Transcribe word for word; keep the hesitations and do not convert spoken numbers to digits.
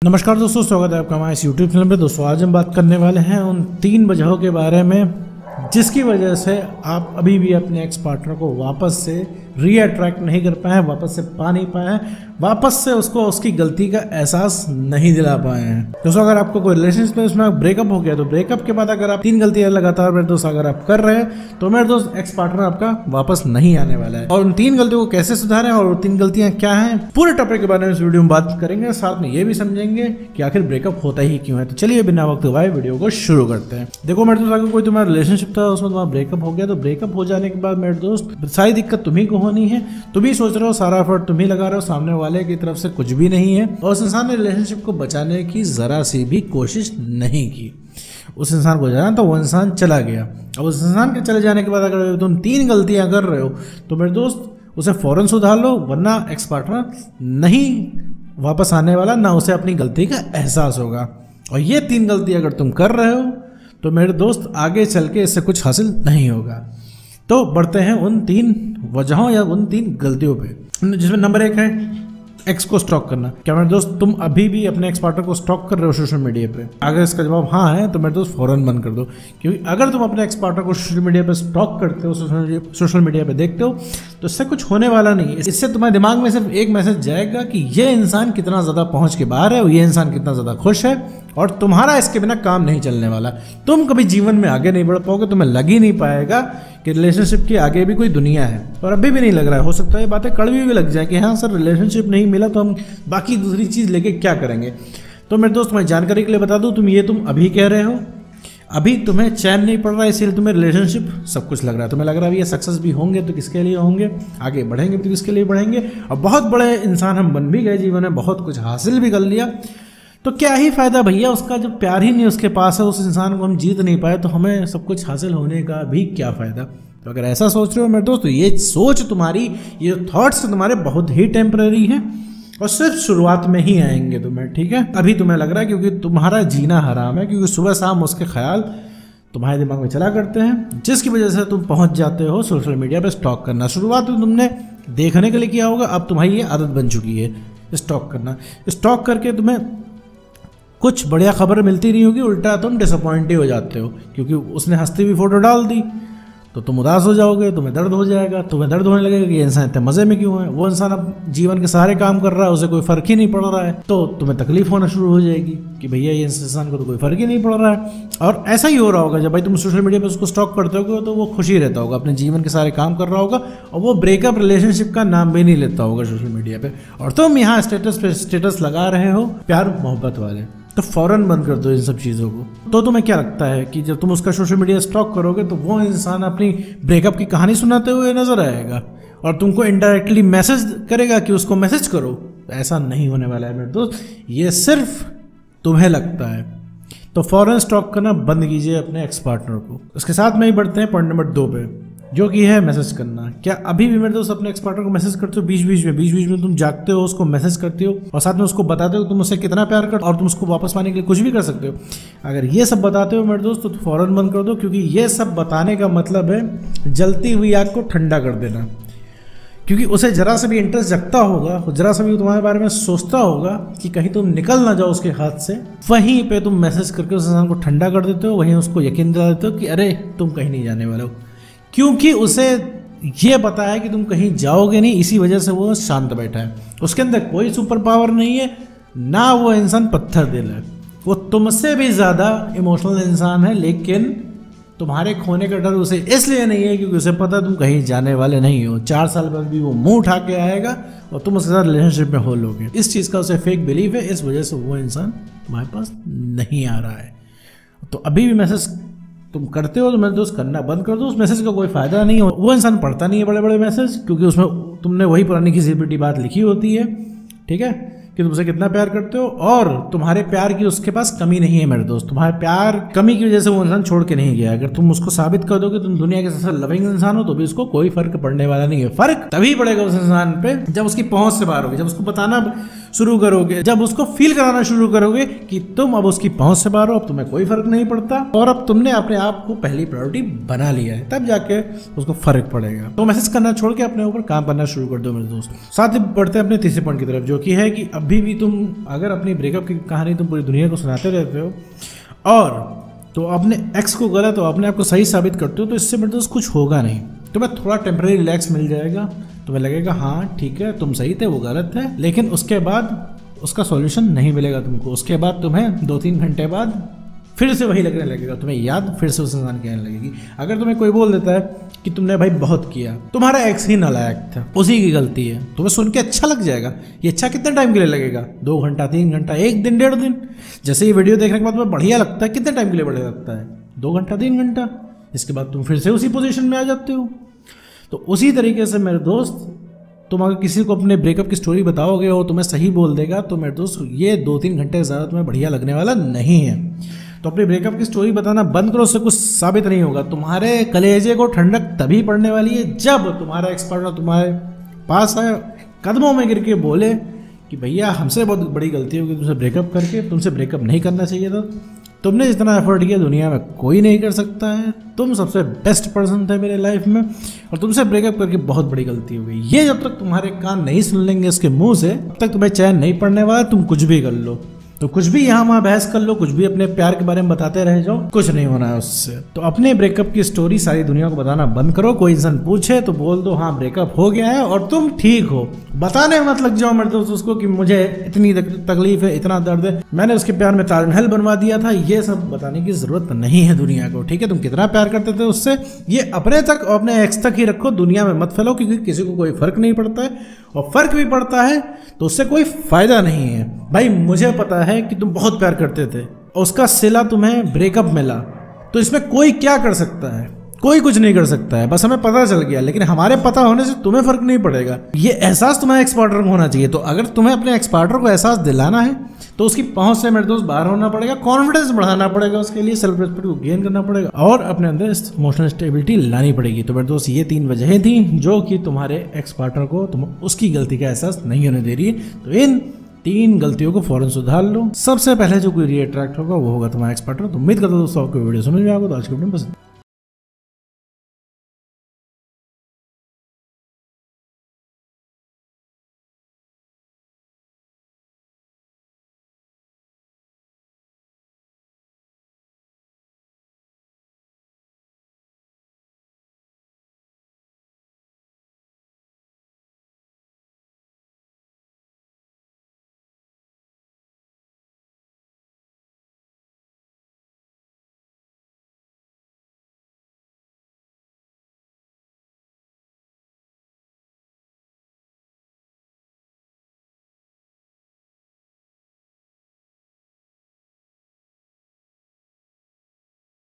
नमस्कार दोस्तों, स्वागत है आपका हमारे इस यूट्यूब चैनल पे। दोस्तों आज हम बात करने वाले हैं उन तीन वजहों के बारे में जिसकी वजह से आप अभी भी अपने एक्स पार्टनर को वापस से रीअट्रैक्ट नहीं कर पाए हैं, वापस से पा नहीं पाए हैं, वापस से उसको उसकी गलती का एहसास नहीं दिला पाए हैं। दोस्तों अगर आपको कोई रिलेशनशिप में उसमें ब्रेकअप हो गया तो ब्रेकअप के बाद अगर आप तीन गलतियां लगातार मेरे दोस्त अगर आप कर रहे हैं तो मेरे दोस्त एक्स पार्टनर आपका वापस नहीं आने वाला है। और उन तीन गलतियों को कैसे सुधारें और तीन गलतियां क्या हैं, पूरे टॉपिक के बारे में इस वीडियो में बात करेंगे। साथ में ये भी समझेंगे कि आखिर ब्रेकअप होता ही क्यों है। तो चलिए बिना वक्त गवाए वीडियो को शुरू करते हैं। देखो मेरे दोस्त, अगर कोई तुम्हारा रिलेशनशिप था उसमें तुम्हारा ब्रेकअप हो गया तो ब्रेकअप हो जाने के बाद मेरे दोस्त सारी दिक्कत तुम्ही को होनी है। तुम ही सोच रहे हो, सारा एफर्ट तुम ही लगा रहे हो, सामने वाले की तरफ से कुछ भी नहीं है। और उस इंसान ने रिलेशनशिप को बचाने की जरा सी भी कोशिश नहीं की। उस इंसान को जाना तो वो इंसान चला गया। अब उस इंसान के चले जाने के बाद अगर तुम तीन गलतियां कर रहे हो तो मेरे दोस्त उसे फौरन सुधार लो, वरना एक्स पार्टनर नहीं वापस आने वाला, ना उसे अपनी गलती का एहसास होगा। और ये तीन गलती अगर तुम कर रहे हो तो मेरे दोस्त आगे चल के इससे कुछ हासिल नहीं होगा। तो बढ़ते हैं उन तीन वजहों या उन तीन गलतियों पे, जिसमें नंबर एक है एक्स को स्टॉक करना। क्या मेरे दोस्त तुम अभी भी अपने एक्स पार्टनर को स्टॉक कर रहे हो सोशल मीडिया पे? अगर इसका जवाब हाँ है तो मेरे दोस्त फौरन बंद कर दो, क्योंकि अगर तुम अपने एक्स पार्टनर को सोशल मीडिया पे स्टॉक करते हो, सोशल मीडिया पे देखते हो, तो इससे कुछ होने वाला नहीं है। इससे तुम्हारे दिमाग में सिर्फ एक मैसेज जाएगा कि ये इंसान कितना ज़्यादा पहुंच के बाहर है और ये इंसान कितना ज़्यादा खुश है, और तुम्हारा इसके बिना काम नहीं चलने वाला। तुम कभी जीवन में आगे नहीं बढ़ पाओगे, तुम्हें लग ही नहीं पाएगा कि रिलेशनशिप के आगे भी कोई दुनिया है। और अभी भी नहीं लग रहा है। हो सकता है ये बातें कड़वी भी लग जाए कि हाँ सर रिलेशनशिप नहीं मिला तो हम बाकी दूसरी चीज़ लेके क्या करेंगे। तो मेरे दोस्त मैं जानकारी के लिए बता दूं, तुम ये तुम अभी कह रहे हो, अभी तुम्हें चैन नहीं पड़ रहा है, इसीलिए तुम्हें रिलेशनशिप सब कुछ लग रहा है। तुम्हें लग रहा है ये सक्सेस भी होंगे तो किसके लिए होंगे, आगे बढ़ेंगे तो किसके लिए बढ़ेंगे, और बहुत बड़े इंसान हम बन भी गए जीवन में, बहुत कुछ हासिल भी कर लिया, तो क्या ही फायदा भैया उसका, जब प्यार ही नहीं उसके पास है, उस इंसान को हम जीत नहीं पाए तो हमें सब कुछ हासिल होने का भी क्या फायदा। तो अगर ऐसा सोच रहे हो मेरे दोस्त, तो ये सोच तुम्हारी, ये थॉट्स तुम्हारे बहुत ही टेम्पररी हैं और सिर्फ शुरुआत में ही आएंगे तुम्हें, ठीक है। अभी तुम्हें लग रहा है क्योंकि तुम्हारा जीना हराम है, क्योंकि सुबह शाम उसके ख्याल तुम्हारे दिमाग में चला करते हैं, जिसकी वजह से तुम पहुंच जाते हो सोशल मीडिया पे स्टॉक करना। शुरुआत में तुमने देखने के लिए किया होगा, अब तुम्हारी ये आदत बन चुकी है स्टॉक करना। स्टॉक करके तुम्हें कुछ बढ़िया खबर मिलती नहीं होगी, उल्टा तुम डिसअपॉइंट ही हो जाते हो, क्योंकि उसने हंसती हुई फोटो डाल दी तो तुम उदास हो जाओगे, तुम्हें दर्द हो जाएगा, तुम्हें दर्द होने लगेगा कि ये इंसान इतने मजे में क्यों है। वो इंसान अब जीवन के सारे काम कर रहा है, उसे कोई फर्क ही नहीं पड़ रहा है, तो तुम्हें तकलीफ होना शुरू हो जाएगी कि भैया ये इंसान को तो कोई फर्क ही नहीं पड़ रहा है। और ऐसा ही हो रहा होगा जब भाई तुम सोशल मीडिया पर उसको स्टॉक करते हो तो वो खुशी रहता होगा, अपने जीवन के सारे काम कर रहा होगा, और वो ब्रेकअप रिलेशनशिप का नाम भी नहीं लेता होगा सोशल मीडिया पे, और तुम यहाँ स्टेटस पे स्टेटस लगा रहे हो प्यार मोहब्बत वाले। तो फौरन बंद कर दो इन सब चीज़ों को। तो तुम्हें क्या लगता है कि जब तुम उसका सोशल मीडिया स्टॉक करोगे तो वो इंसान अपनी ब्रेकअप की कहानी सुनाते हुए नजर आएगा और तुमको इनडायरेक्टली मैसेज करेगा कि उसको मैसेज करो? ऐसा नहीं होने वाला है मेरे दोस्त, ये सिर्फ तुम्हें लगता है। तो फौरन स्टॉक करना बंद कीजिए अपने एक्स पार्टनर को। उसके साथ में ही बढ़ते हैं पॉइंट नंबर दो पे, जो कि है मैसेज करना। क्या अभी भी मेरे दोस्त अपने एक्स पार्टनर को मैसेज करते हो? बीच बीच में बीच बीच में तुम जागते हो, उसको मैसेज करते हो और साथ में उसको बताते हो तुम उससे कितना प्यार करते हो और तुम उसको वापस पाने के लिए कुछ भी कर सकते हो। अगर ये सब बताते हो मेरे दोस्त तो फौरन बंद कर दो, क्योंकि ये सब बताने का मतलब है जलती हुई आग को ठंडा कर देना। क्योंकि उसे जरा सा भी इंटरेस्ट जगता होगा, जरा सा भी तुम्हारे बारे में सोचता होगा कि कहीं तुम निकल ना जाओ उसके हाथ से, वहीं पे तुम मैसेज करके उस इंसान को ठंडा कर देते हो, वहीं उसको यकीन दिला देते हो कि अरे तुम कहीं नहीं जाने वाले हो, क्योंकि उसे ये पता है कि तुम कहीं जाओगे नहीं, इसी वजह से वो शांत बैठा है। उसके अंदर कोई सुपर पावर नहीं है, ना वो इंसान पत्थर दिल है, वो तुमसे भी ज़्यादा इमोशनल इंसान है, लेकिन तुम्हारे खोने का डर उसे इसलिए नहीं है क्योंकि उसे पता है तुम कहीं जाने वाले नहीं हो। चार साल बाद भी वो मुंह उठा के आएगा और तुम उसके साथ रिलेशनशिप में हो लोगे। इस चीज़ का उसे फेक बिलीव है, इस वजह से वो इंसान तुम्हारे पास नहीं आ रहा है। तो अभी भी मैसेज तुम करते हो तो मेरे दोस्त करना बंद कर दो। उस मैसेज का कोई फायदा नहीं हो, वो इंसान पढ़ता नहीं है बड़े बड़े मैसेज, क्योंकि उसमें तुमने वही पुरानी घिसी पिटी बात लिखी होती है, ठीक है, कि तुमसे कितना प्यार करते हो और तुम्हारे प्यार की उसके पास कमी नहीं है मेरे दोस्त। तुम्हारे प्यार कमी की वजह से वो इंसान छोड़ के नहीं गया। अगर तुम उसको साबित कर दो कि तुम दुनिया के सबसे लविंग इंसान हो तो भी उसको कोई फर्क पड़ने वाला नहीं है। फर्क तभी पड़ेगा उस इंसान पे जब उसकी पहुंच से बाहर होगी, जब उसको बताना शुरू करोगे, जब उसको फील कराना शुरू करोगे कि तुम अब उसकी पहुंच से बाहर हो, अब तुम्हें कोई फर्क नहीं पड़ता और अब तुमने अपने आप को पहली प्रायोरिटी बना लिया है, तब जाके उसको फर्क पड़ेगा। तो मैसेज करना छोड़ के अपने ऊपर काम करना शुरू कर दो मेरे दोस्त। साथ ही बढ़ते हैं अपने तीसरे पॉइंट की तरफ, जो कि है कि अब अभी भी तुम अगर अपनी ब्रेकअप की कहानी तुम पूरी दुनिया को सुनाते रहते हो और तो अपने एक्स को गलत हो अपने आप को सही साबित करते हो, तो इससे मेरे दोस्त कुछ होगा नहीं। तुम्हें थोड़ा टेम्परेरी रिलैक्स मिल जाएगा, तुम्हें लगेगा हाँ ठीक है तुम सही थे वो गलत है, लेकिन उसके बाद उसका सॉल्यूशन नहीं मिलेगा तुमको। उसके बाद तुम्हें दो तीन घंटे बाद फिर से वही लगने लगेगा, तुम्हें याद फिर से उस इंसान की आने लगेगी। अगर तुम्हें कोई बोल देता है कि तुमने भाई बहुत किया, तुम्हारा एक्स ही नालायक था, उसी की गलती है, तुम्हें सुन के अच्छा लग जाएगा। ये अच्छा कितने टाइम के लिए लगेगा? दो घंटा, तीन घंटा, एक दिन, डेढ़ दिन। जैसे ये वीडियो देखने के बाद तुम्हें बढ़िया लगता है, कितने टाइम के लिए बढ़िया लगता है? दो घंटा, तीन घंटा। इसके बाद तुम फिर से उसी पोजिशन में आ जाते हो। तो उसी तरीके से मेरे दोस्त, तुम अगर किसी को अपने ब्रेकअप की स्टोरी बताओगे और तुम्हें सही बोल देगा, तो मेरे दोस्त ये दो तीन घंटे ज़्यादा तुम्हें बढ़िया लगने वाला नहीं है। तो अपनी ब्रेकअप की स्टोरी बताना बंद करो, उससे कुछ साबित नहीं होगा। तुम्हारे कलेजे को ठंडक तभी पड़ने वाली है जब तुम्हारा एक्स पार्टनर तुम्हारे पास आए, कदमों में गिर के बोले कि भैया हमसे बहुत बड़ी गलती होगी तुमसे ब्रेकअप करके, तुमसे ब्रेकअप नहीं करना चाहिए था, तुमने जितना एफर्ट किया दुनिया में कोई नहीं कर सकता है, तुम सबसे बेस्ट पर्सन थे मेरे लाइफ में और तुमसे ब्रेकअप करके बहुत बड़ी गलती हो गई। ये जब तक तुम्हारे कान नहीं सुन लेंगे इसके मुंह से, तब तक तुम्हें चैन नहीं पड़ने वाला। तुम कुछ भी कर लो, तो कुछ भी यहाँ वहाँ बहस कर लो, कुछ भी अपने प्यार के बारे में बताते रह जाओ, कुछ नहीं होना है उससे। तो अपने ब्रेकअप की स्टोरी सारी दुनिया को बताना बंद करो। कोई इंसान पूछे तो बोल दो हाँ ब्रेकअप हो गया है और तुम ठीक हो। बताने मत लग जाओ मेरे दोस्त उसको कि मुझे इतनी तकलीफ है, इतना दर्द है, मैंने उसके प्यार में ताजमहल बनवा दिया था। ये सब बताने की जरूरत नहीं है दुनिया को, ठीक है? तुम कितना प्यार करते थे उससे, ये अपने तक और अपने एक्स तक ही रखो, दुनिया में मत फैलो, क्योंकि किसी को कोई फर्क नहीं पड़ता है। और फर्क भी पड़ता है तो उससे कोई फायदा नहीं है। भाई मुझे पता है कि तुम बहुत प्यार करते थे और उसका सिला तुम्हें ब्रेकअप मिला, तो इसमें कोई क्या कर सकता है? कोई कुछ नहीं कर सकता है, बस हमें पता चल गया। लेकिन हमारे पता होने से तुम्हें फर्क नहीं पड़ेगा। ये एहसास तुम्हारे एक्स पार्टनर को होना चाहिए। तो अगर तुम्हें अपने एक्स पार्टनर को एहसास दिलाना है तो उसकी पहुंच से मेरे दोस्त बाहर होना पड़ेगा, कॉन्फिडेंस बढ़ाना पड़ेगा, उसके लिए सेल्फ रिस्पेक्ट को गेन करना पड़ेगा और अपने अंदर इमोशनल स्टेबिलिटी लानी पड़ेगी। तो मेरे दोस्त ये तीन वजहें थी जो कि तुम्हारे एक्स पार्टनर को तुम उसकी गलती का एहसास नहीं होने दे रही है। तो इन तीन गलतियों को फौरन सुधार लो। सबसे पहले जो कोई रीअट्रैक्ट होगा वो होगा तुम्हारा एक्स पार्टनर। तो उम्मीद करता हूं दोस्तों आपको वीडियो समझ में आएगा। तो आज की वीडियो पसंद